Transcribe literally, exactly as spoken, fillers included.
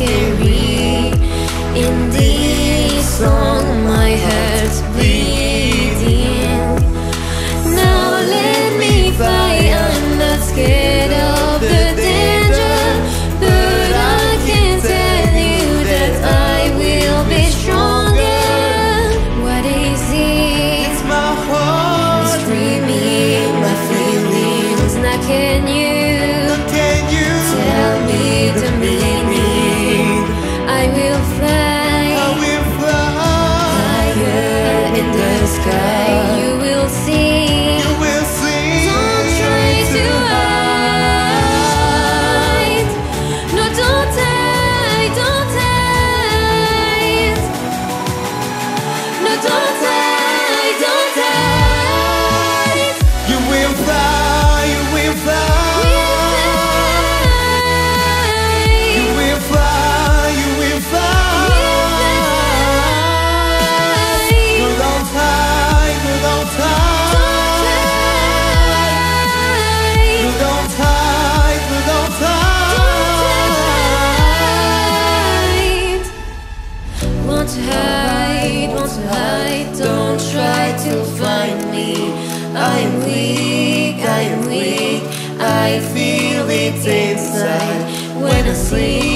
scary. In this song my heart's bleeding. Now let me fight, I'm not scared of the danger, but I can tell you that I will be stronger. What is it? It's my heart Screaming my feelings. Now can you, Now can you tell me the meaning? I will fly, I will fly higher in the sky. You will see. You will see. Don't try to hide. No, don't hide, don't hide. No, don't hide, don't hide. You will fly, you will fly. You will fly, you will fly. No, don't hide, no, don't hide. No, don't hide, no, don't hide. Want to hide, want to hide, don't try to find me. I'm weak, I'm weak, I feel it inside. When I sleep